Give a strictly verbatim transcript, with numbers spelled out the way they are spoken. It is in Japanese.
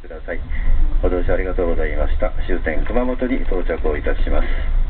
ください。ご乗車ありがとうございました。終点熊本に到着をいたします。